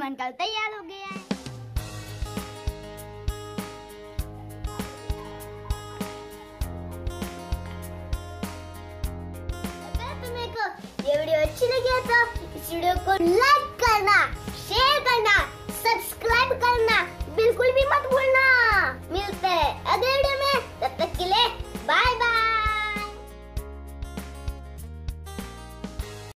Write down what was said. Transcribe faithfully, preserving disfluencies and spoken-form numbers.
बनकर तैयार हो गया है। अगर तुम्हें को ये वीडियो अच्छी लगी है तो इस वीडियो को लाइक करना, शेयर करना, सब्सक्राइब करना बिल्कुल भी मत भूलना। मिलते हैं अगले वीडियो में, तब तक के लिए बाय।